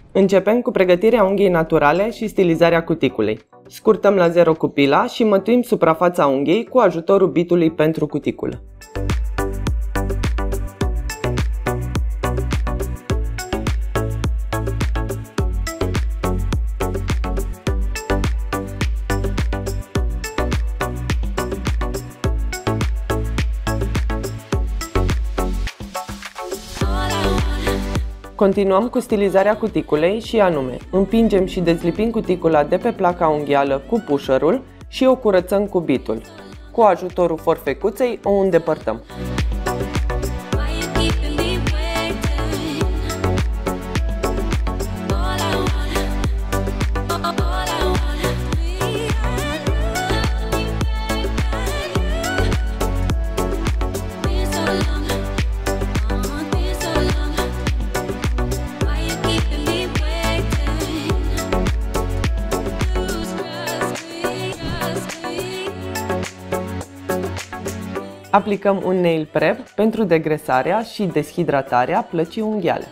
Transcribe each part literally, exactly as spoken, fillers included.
Începem cu pregătirea unghiei naturale și stilizarea cuticulei. Scurtăm la zero cu pila și mătuim suprafața unghiei cu ajutorul bitului pentru cuticulă. Continuăm cu stilizarea cuticulei și anume, împingem și dezlipim cuticula de pe placa unghială cu pusherul și o curățăm cu bitul. Cu ajutorul forfecuței o îndepărtăm. Aplicăm un nail prep pentru degresarea și deshidratarea plăcii unghiale.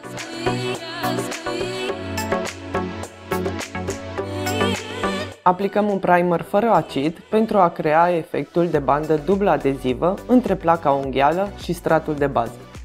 Aplicăm un primer fără acid pentru a crea efectul de bandă dublă adezivă între placa unghială și stratul de bază.